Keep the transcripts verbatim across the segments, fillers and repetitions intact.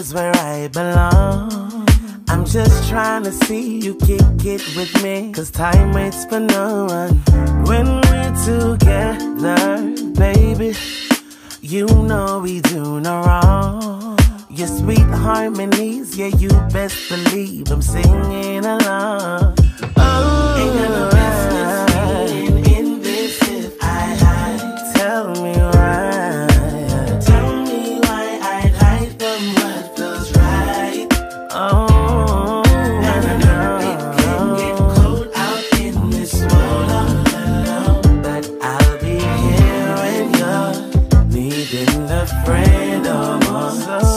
is where I belong. I'm just trying to see you kick it with me, cause time waits for no one. When we're together, baby, you know we do no wrong. Your sweet harmonies, yeah, you best believe I'm singing along. Oh, ain't got no business being in this if I hide. Tell me why. Tell me why I'd hide from what feels right. Oh, and I know it can get cold out in this world all alone, but I'll be here when you're needing a friend or more. So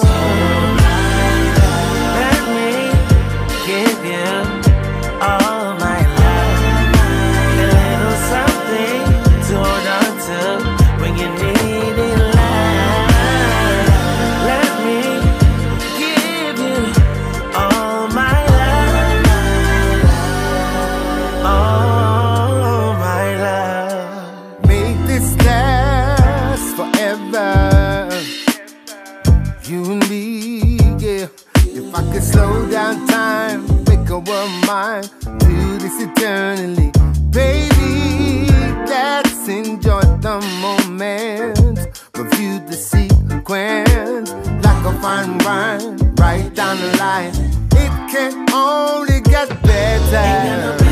slow down time, make a world mine, do this eternally. Baby, let's enjoy the moment, review the sequence, like a fine wine, right down the line. It can only get better.